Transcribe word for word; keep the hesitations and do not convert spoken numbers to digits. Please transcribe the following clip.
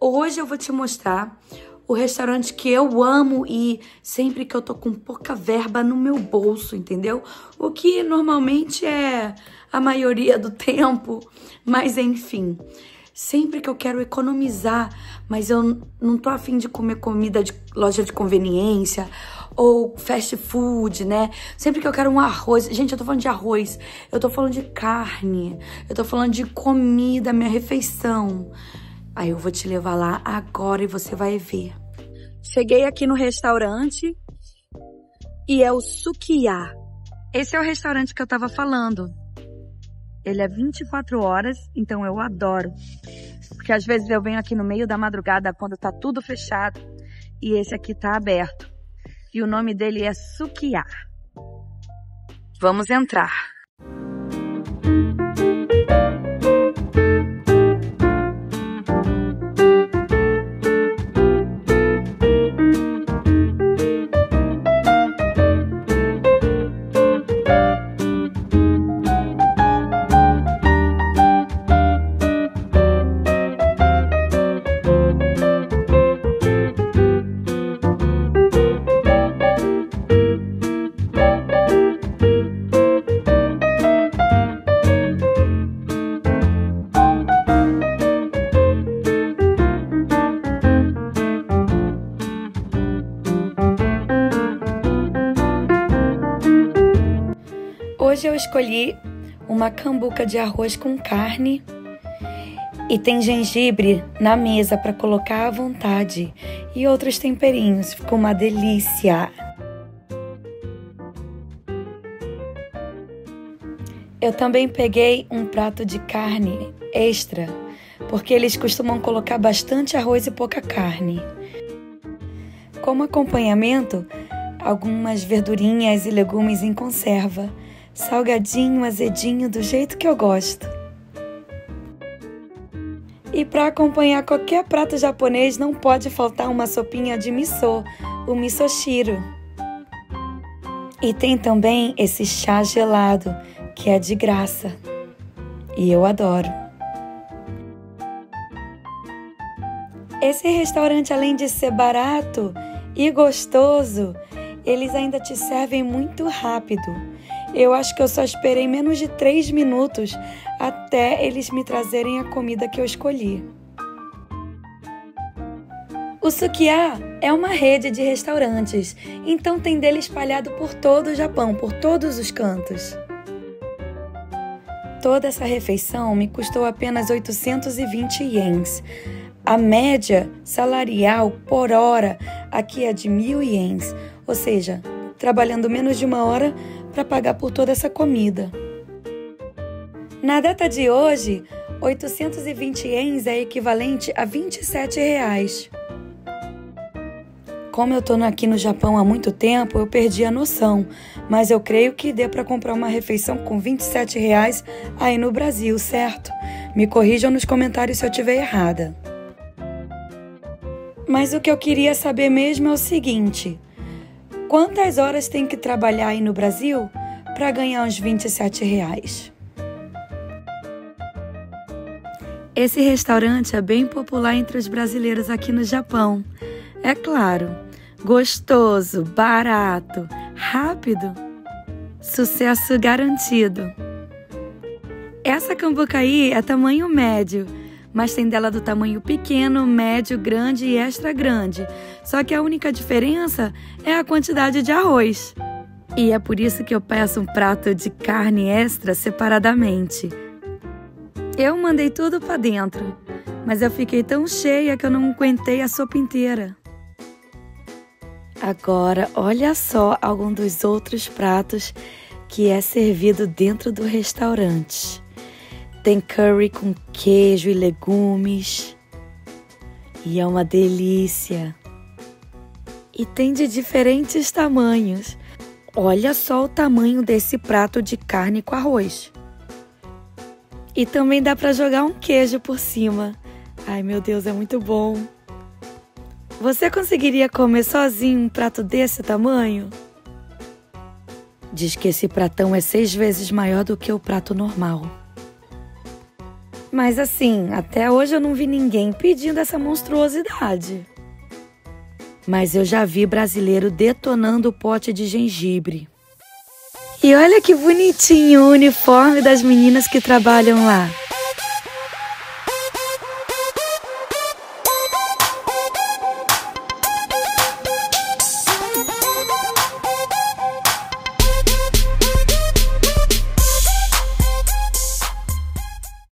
Hoje eu vou te mostrar o restaurante que eu amo e sempre que eu tô com pouca verba no meu bolso, entendeu? O que normalmente é a maioria do tempo, mas enfim. Sempre que eu quero economizar, mas eu não tô afim de comer comida de loja de conveniência ou fast food, né? Sempre que eu quero um arroz... Gente, eu tô falando de arroz, eu tô falando de carne, eu tô falando de comida, minha refeição. Aí eu vou te levar lá agora e você vai ver. Cheguei aqui no restaurante e é o Sukiá. Esse é o restaurante que eu tava falando. Ele é vinte e quatro horas, então eu adoro. Porque às vezes eu venho aqui no meio da madrugada quando tá tudo fechado e esse aqui tá aberto. E o nome dele é Sukiá. Vamos entrar. Hoje eu escolhi uma cambuca de arroz com carne e tem gengibre na mesa para colocar à vontade e outros temperinhos. Ficou uma delícia! Eu também peguei um prato de carne extra, porque eles costumam colocar bastante arroz e pouca carne. Como acompanhamento, algumas verdurinhas e legumes em conserva. Salgadinho, azedinho, do jeito que eu gosto. E para acompanhar qualquer prato japonês, não pode faltar uma sopinha de miso, o misoshiro. E tem também esse chá gelado, que é de graça. E eu adoro. Esse restaurante, além de ser barato e gostoso, eles ainda te servem muito rápido. Eu acho que eu só esperei menos de três minutos até eles me trazerem a comida que eu escolhi. O Sukiá é uma rede de restaurantes, então tem dele espalhado por todo o Japão, por todos os cantos. Toda essa refeição me custou apenas oitocentos e vinte ienes. A média salarial por hora aqui é de mil ienes, ou seja, trabalhando menos de uma hora para pagar por toda essa comida. Na data de hoje, oitocentos e vinte ienes é equivalente a vinte e sete reais. Como eu estou aqui no Japão há muito tempo, eu perdi a noção, mas eu creio que dê para comprar uma refeição com vinte e sete reais aí no Brasil, certo? Me corrijam nos comentários se eu estiver errada. Mas o que eu queria saber mesmo é o seguinte: quantas horas tem que trabalhar aí no Brasil para ganhar uns vinte e sete reais? Esse restaurante é bem popular entre os brasileiros aqui no Japão. É claro, gostoso, barato, rápido, sucesso garantido. Essa cambuca aí é tamanho médio, mas tem dela do tamanho pequeno, médio, grande e extra grande. Só que a única diferença é a quantidade de arroz. E é por isso que eu peço um prato de carne extra separadamente. Eu mandei tudo para dentro, mas eu fiquei tão cheia que eu não aguentei a sopa inteira. Agora, olha só algum dos outros pratos que é servido dentro do restaurante. Tem curry com queijo e legumes. E é uma delícia. E tem de diferentes tamanhos. Olha só o tamanho desse prato de carne com arroz. E também dá para jogar um queijo por cima. Ai, meu Deus, é muito bom. Você conseguiria comer sozinho um prato desse tamanho? Diz que esse pratão é seis vezes maior do que o prato normal. Mas assim, até hoje eu não vi ninguém pedindo essa monstruosidade. Mas eu já vi brasileiro detonando o pote de gengibre. E olha que bonitinho o uniforme das meninas que trabalham lá.